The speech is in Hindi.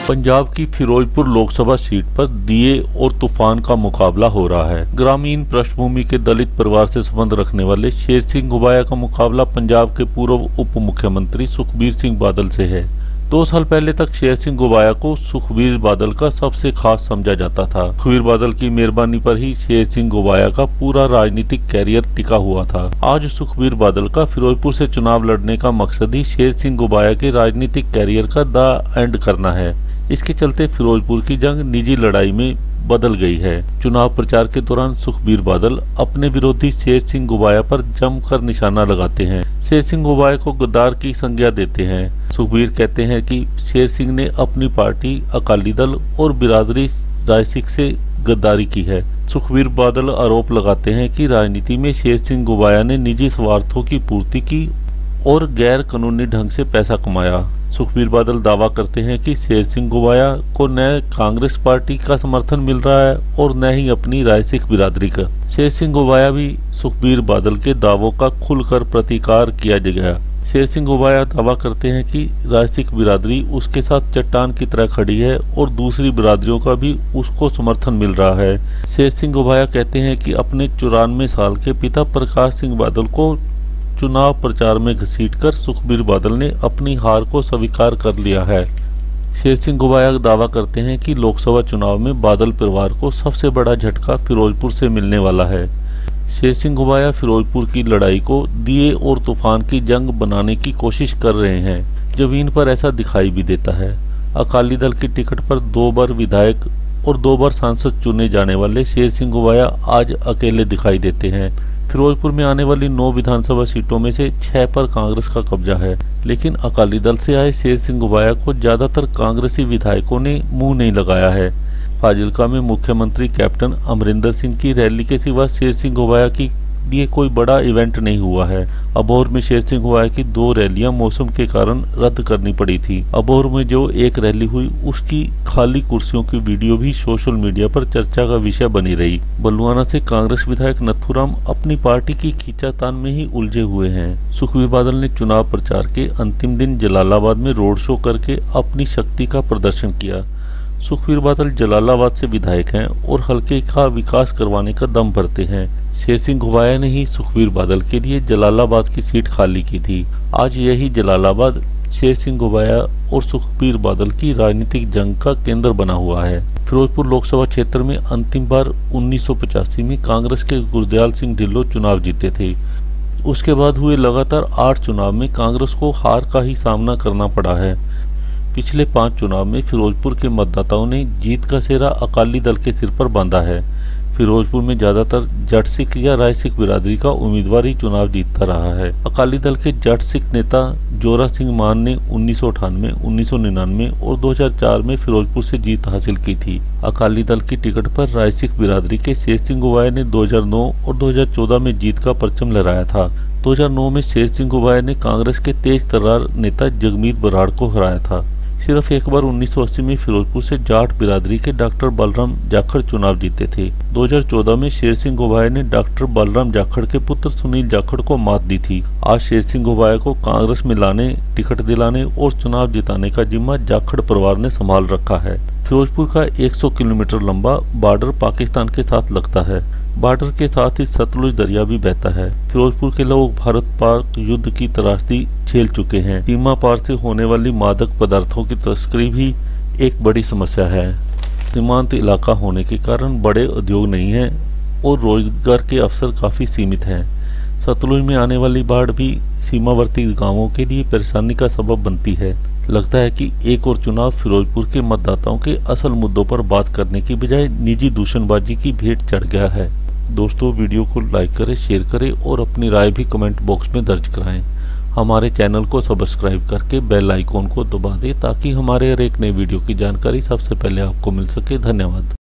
पंजाब की फिरोजपुर लोकसभा सीट पर दिए और तूफान का मुकाबला हो रहा है। ग्रामीण पृष्ठभूमि के दलित परिवार से संबंध रखने वाले शेर सिंह घुबाया का मुकाबला पंजाब के पूर्व उप मुख्यमंत्री सुखबीर सिंह बादल से है। 2 साल पहले तक शेर सिंह घुबाया को सुखबीर बादल का सबसे खास समझा जाता था। सुखबीर बादल की मेहरबानी पर ही शेर सिंह घुबाया का पूरा राजनीतिक कैरियर टिका हुआ था। आज सुखबीर बादल का फिरोजपुर से चुनाव लड़ने का मकसद ही शेर सिंह घुबाया के राजनीतिक कैरियर का द एंड करना है। इसके चलते फिरोजपुर की जंग निजी लड़ाई में बदल गई है। चुनाव प्रचार के दौरान सुखबीर बादल अपने विरोधी शेर सिंह घुबाया पर जमकर निशाना लगाते हैं। शेर सिंह घुबाया को गद्दार की संज्ञा देते हैं। सुखबीर कहते हैं कि शेर सिंह ने अपनी पार्टी अकाली दल और बिरादरी रायसिक से गद्दारी की है। सुखबीर बादल आरोप लगाते हैं कि राजनीति में शेर सिंह घुबाया ने निजी स्वार्थों की पूर्ति की और गैर कानूनी ढंग से पैसा कमाया। सुखबीर बादल दावा करते हैं कि शेर सिंह घुबाया को न कांग्रेस पार्टी का समर्थन मिल रहा है और न ही अपनी रायसिक बिरादरी का। शेर सिंह घुबाया भी सुखबीर बादल के दावों का खुलकर प्रतिकार किया गया। शेर सिंह घुबाया दावा करते हैं कि रायसिक बिरादरी उसके साथ चट्टान की तरह खड़ी है और दूसरी बिरादरियों का भी उसको समर्थन मिल रहा है। शेर सिंह घुबाया कहते हैं कि अपने 94 साल के पिता प्रकाश सिंह बादल को चुनाव प्रचार में घसीटकर सुखबीर बादल ने अपनी हार को स्वीकार कर लिया है। शेर सिंह घुबाया दावा करते हैं कि लोकसभा चुनाव में बादल परिवार को सबसे बड़ा झटका फिरोजपुर से मिलने वाला है। शेर सिंह घुबाया फिरोजपुर की लड़ाई को दिए और तूफान की जंग बनाने की कोशिश कर रहे हैं। जमीन पर ऐसा दिखाई भी देता है। अकाली दल की टिकट पर 2 बार विधायक और 2 बार सांसद चुने जाने वाले शेर सिंह घुबाया आज अकेले दिखाई देते हैं। फिरोजपुर में आने वाली 9 विधानसभा सीटों में से 6 पर कांग्रेस का कब्जा है, लेकिन अकाली दल से आए शेर सिंह घुबाया को ज्यादातर कांग्रेसी विधायकों ने मुंह नहीं लगाया है। फाजिल्का में मुख्यमंत्री कैप्टन अमरिंदर सिंह की रैली के सिवा शेर सिंह घुबाया की लिए कोई बड़ा इवेंट नहीं हुआ है। अबोहर में शेर सिंह घुबाया की 2 रैलियां मौसम के कारण रद्द करनी पड़ी थी। अबोहर में जो एक रैली हुई उसकी खाली कुर्सियों की वीडियो भी सोशल मीडिया पर चर्चा का विषय बनी रही। बलुआना से कांग्रेस विधायक नथुराम अपनी पार्टी की खींचातान में ही उलझे हुए हैं। सुखबीर बादल ने चुनाव प्रचार के अंतिम दिन जलालाबाद में रोड शो करके अपनी शक्ति का प्रदर्शन किया। सुखबीर बादल जलालाबाद से विधायक हैं और हल्के का विकास करवाने का दम भरते हैं। शेर सिंह घुबाया ने ही सुखबीर बादल के लिए जलालाबाद की सीट खाली की थी। आज यही जलालाबाद शेर सिंह घुबाया और सुखबीर बादल की राजनीतिक जंग का केंद्र बना हुआ है। फिरोजपुर लोकसभा क्षेत्र में अंतिम बार 1985 में कांग्रेस के गुरदयाल सिंह ढिल्लों चुनाव जीते थे। उसके बाद हुए लगातार 8 चुनाव में कांग्रेस को हार का ही सामना करना पड़ा है। पिछले 5 चुनाव में फिरोजपुर के मतदाताओं ने जीत का सेहरा अकाली दल के सिर पर बांधा है। फिरोजपुर में ज्यादातर जट सिख या राय सिख बिरादरी का उम्मीदवार ही चुनाव जीतता रहा है। अकाली दल के जट सिख नेता जोरा सिंह मान ने 1998, 1999 और 2004 में फिरोजपुर से जीत हासिल की थी। अकाली दल की टिकट पर राय सिख बिरादरी के शेर सिंह घुबाया ने 2009 और 2014 में जीत का परचम लहराया था। 2009 में शेर सिंह घुबाया ने कांग्रेस के तेज तर्रार नेता जगमीत बराड़ को हराया था। सिर्फ एक बार 1980 में फिरोजपुर से जाट बिरादरी के डॉक्टर बलराम जाखड़ चुनाव जीते थे। 2014 में शेर सिंह घुबाया ने डॉक्टर बलराम जाखड़ के पुत्र सुनील जाखड़ को मात दी थी। आज शेर सिंह घुबाया को कांग्रेस में लाने, टिकट दिलाने और चुनाव जिताने का जिम्मा जाखड़ परिवार ने संभाल रखा है। फिरोजपुर का 100 किलोमीटर लंबा बॉर्डर पाकिस्तान के साथ लगता है। बॉर्डर के साथ ही सतलुज दरिया भी बहता है। फिरोजपुर के लोग भारत पाक युद्ध की त्रासदी झेल चुके हैं। सीमा पार से होने वाली मादक पदार्थों की तस्करी भी एक बड़ी समस्या है। सीमांत इलाका होने के कारण बड़े उद्योग नहीं हैं और रोजगार के अवसर काफी सीमित हैं। सतलुज में आने वाली बाढ़ भी सीमावर्ती गांवों के लिए परेशानी का सबब बनती है। लगता है कि एक और चुनाव फिरोजपुर के मतदाताओं के असल मुद्दों पर बात करने की बजाय निजी दूषणबाजी की भेंट चढ़ गया है। दोस्तों, वीडियो को लाइक करें, शेयर करें और अपनी राय भी कमेंट बॉक्स में दर्ज कराएं। हमारे चैनल को सब्सक्राइब करके बेल आइकॉन को दबा दें ताकि हमारे हर एक नए वीडियो की जानकारी सबसे पहले आपको मिल सके। धन्यवाद।